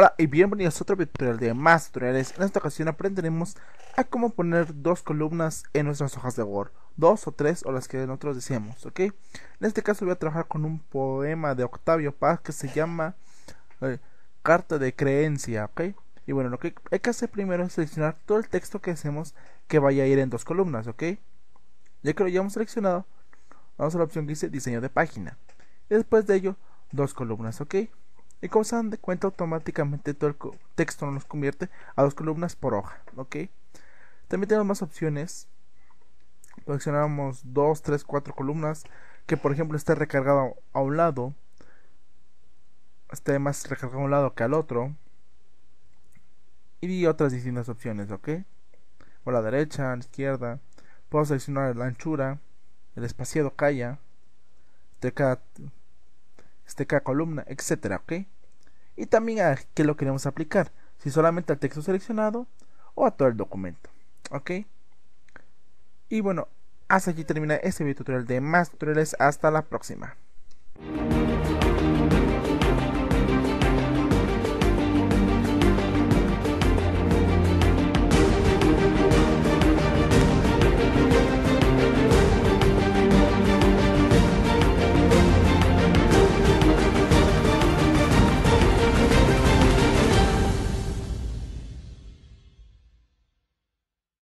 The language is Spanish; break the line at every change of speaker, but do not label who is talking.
Hola y bienvenidos a otro tutorial de más tutoriales. En esta ocasión aprenderemos a cómo poner dos columnas en nuestras hojas de Word, dos o tres o las que nosotros deseemos, ¿ok? En este caso voy a trabajar con un poema de Octavio Paz que se llama eh, Carta de Creencia, ¿ok? Y bueno, lo que hay que hacer primero es seleccionar todo el texto que hacemos que vaya a ir en dos columnas, ¿ok? Ya que lo hayamos seleccionado, vamos a la opción que dice diseño de página y después de ello dos columnas, ¿ok? Y como se dan de cuenta, automáticamente todo el texto nos convierte a dos columnas por hoja, ¿ok? También tenemos más opciones. Seleccionamos 2, 3, 4 columnas que por ejemplo esté recargado a un lado, esté más recargado a un lado que al otro, y otras distintas opciones, ¿ok? O a la derecha, a la izquierda. Puedo seleccionar la anchura, el espaciado que haya de cada columna, etcétera, ¿ok? Y también a qué lo queremos aplicar, si solamente al texto seleccionado o a todo el documento, ¿ok? Y bueno, hasta aquí termina este video tutorial de más tutoriales. Hasta la próxima.